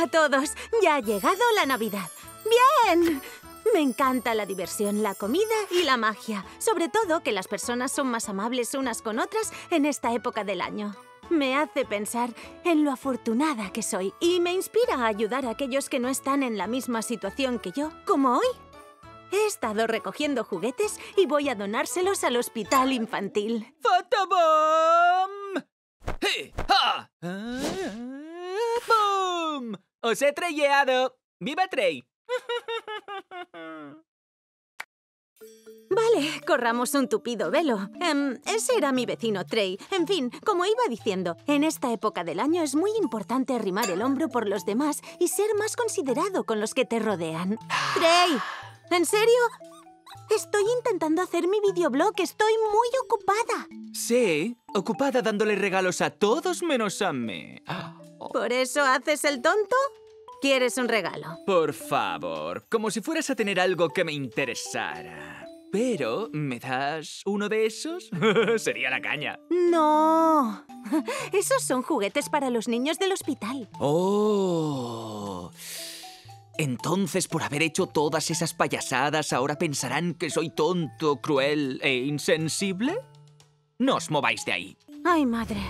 Hola a todos. Ya ha llegado la Navidad. ¡Bien! Me encanta la diversión, la comida y la magia. Sobre todo que las personas son más amables unas con otras en esta época del año. Me hace pensar en lo afortunada que soy y me inspira a ayudar a aquellos que no están en la misma situación que yo, como hoy. He estado recogiendo juguetes y voy a donárselos al hospital infantil. ¡Photobomb! ¡Hey! ¡Ha! ¡Boom! ¡Os he trelleado! ¡Viva Trey! Vale, corramos un tupido velo. Ese era mi vecino Trey. En fin, como iba diciendo, en esta época del año es muy importante arrimar el hombro por los demás y ser más considerado con los que te rodean. ¡Trey! ¿En serio? Estoy intentando hacer mi videoblog. Estoy muy ocupada. Sí, ocupada dándole regalos a todos menos a mí. ¿Por eso haces el tonto? ¿Quieres un regalo? Por favor, como si fueras a tener algo que me interesara. Pero, ¿me das uno de esos? Sería la caña. ¡No! Esos son juguetes para los niños del hospital. ¡Oh! Entonces, por haber hecho todas esas payasadas, ¿ahora pensarán que soy tonto, cruel e insensible? No os mováis de ahí. ¡Ay, madre!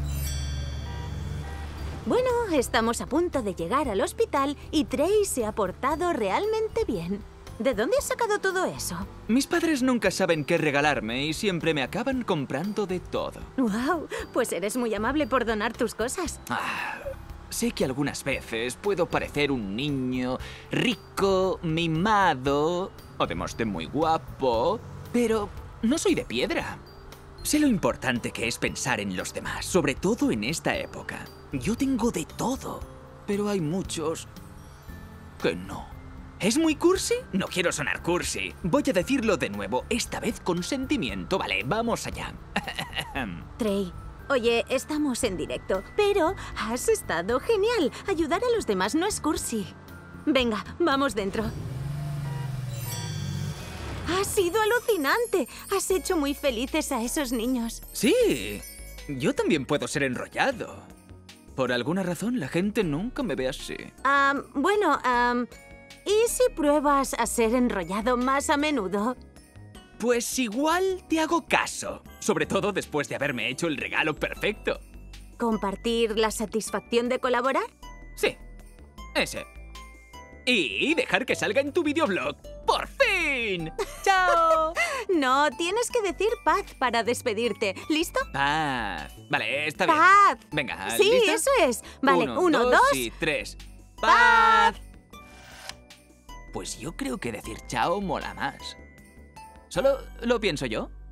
Bueno, estamos a punto de llegar al hospital y Trey se ha portado realmente bien. ¿De dónde has sacado todo eso? Mis padres nunca saben qué regalarme y siempre me acaban comprando de todo. ¡Wow! Pues eres muy amable por donar tus cosas. Sé que algunas veces puedo parecer un niño rico, mimado, además de muy guapo, pero no soy de piedra. Sé lo importante que es pensar en los demás, sobre todo en esta época. Yo tengo de todo, pero hay muchos que no. ¿Es muy cursi? No quiero sonar cursi. Voy a decirlo de nuevo, esta vez con sentimiento. Vale, vamos allá. Trey, oye, estamos en directo, pero has estado genial. Ayudar a los demás no es cursi. Venga, vamos dentro. ¡Ha sido alucinante! Has hecho muy felices a esos niños. Sí, yo también puedo ser enrollado. Por alguna razón, la gente nunca me ve así. ¿Y si pruebas a ser enrollado más a menudo? Pues igual te hago caso. Sobre todo después de haberme hecho el regalo perfecto. ¿Compartir la satisfacción de colaborar? Sí, ese. Y dejar que salga en tu videoblog. ¡Por fin! ¡Chao! No, tienes que decir paz para despedirte. ¿Listo? Paz. Vale, está bien. ¡Paz! Venga, Sí, ¿lista? eso es. Vale, 1, 2 y 3. ¡Paz! Pues yo creo que decir chao mola más. ¿Solo lo pienso yo?